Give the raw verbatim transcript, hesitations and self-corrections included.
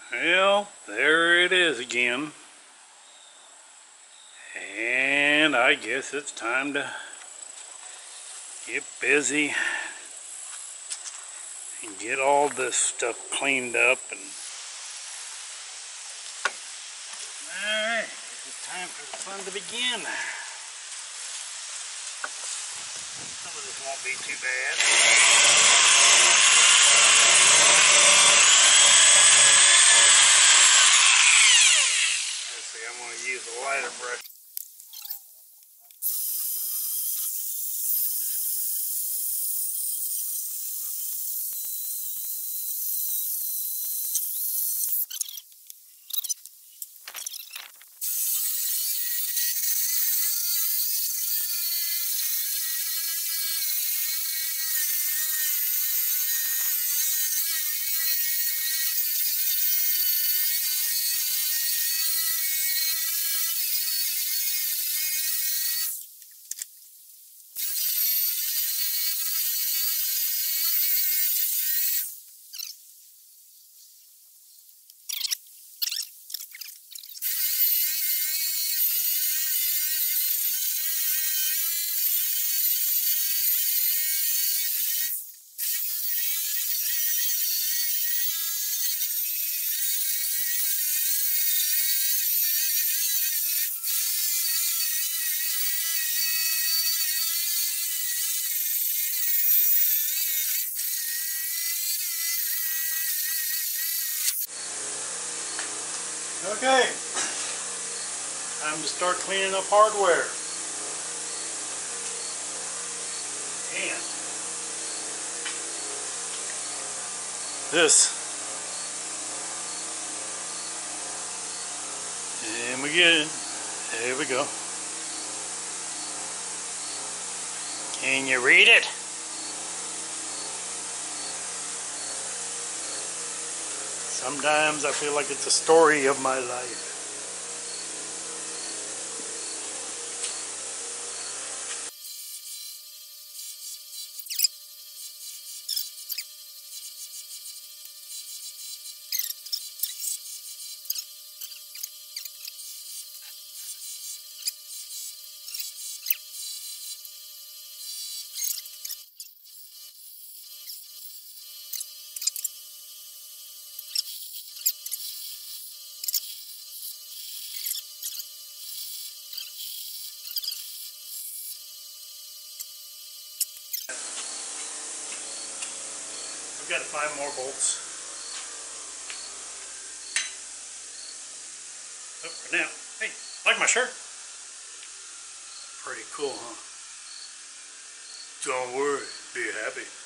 Well, there it is again. And I guess it's time to get busy and get all this stuff cleaned up. And alright, it's time for the fun to begin. Some of this won't be too bad. Let's see, I'm going to use a lighter brush. Okay, time to start cleaning up hardware. And this, and we get it. There we go. Can you read it? Sometimes I feel like it's a story of my life. We've got five more bolts. Oh, for now. Hey, like my shirt? Pretty cool, huh? Don't worry, be happy.